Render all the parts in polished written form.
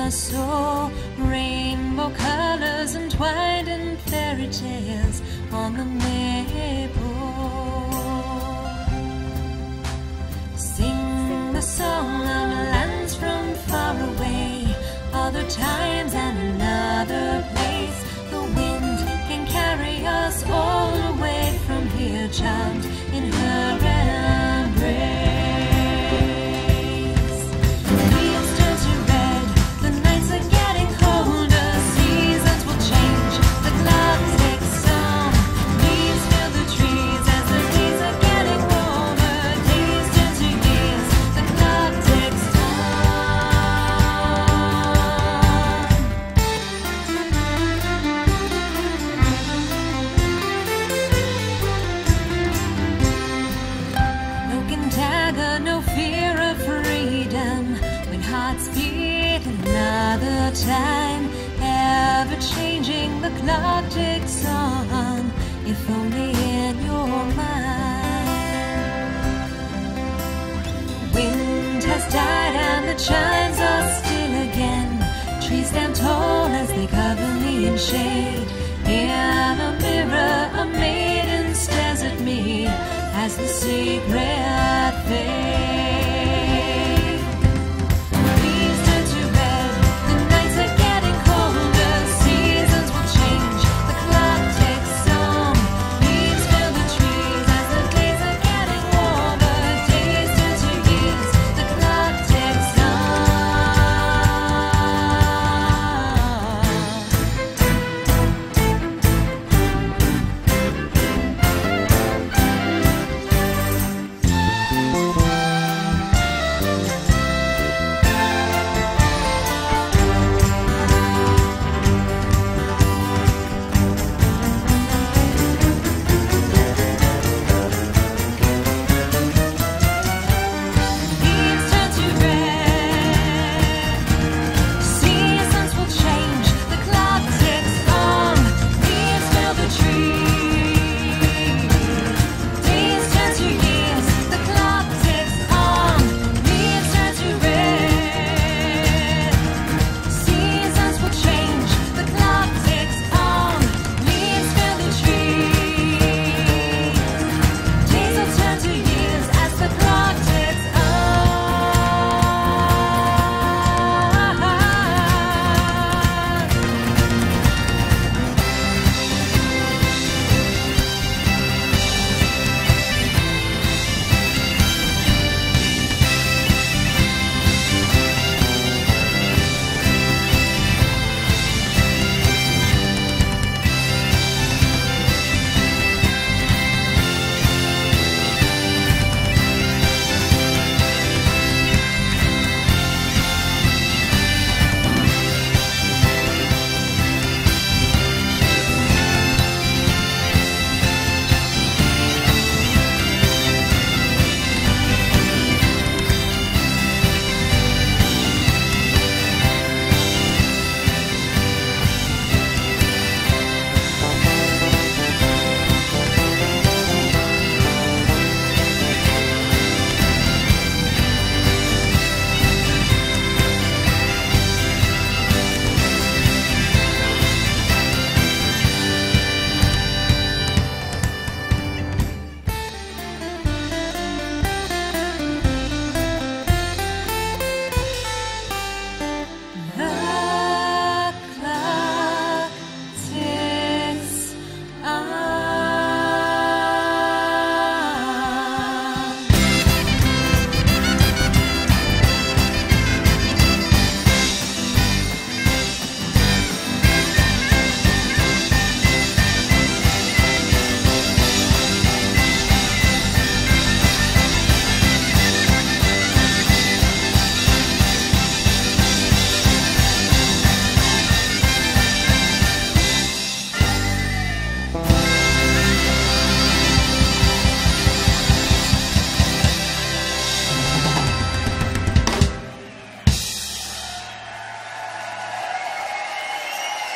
I saw rainbow colors entwined in fairy tales on the maple. Sing the song of lands from far away, other times and another place. The wind can carry us all away from here, charmed in her embrace. No fear of freedom when hearts beat another time, ever changing, the clock ticks on, if only in your mind. Wind has died and the chimes are still again. Trees stand tall as they cover me in shade. In a mirror a maiden stares at me as the secret fades. Leaves turn to red, the nights are getting colder, seasons will change, the clock ticks on. Leaves fill the trees as the days are getting warmer, days turn to years, the clock ticks on.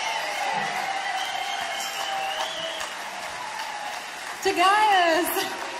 To Gaius.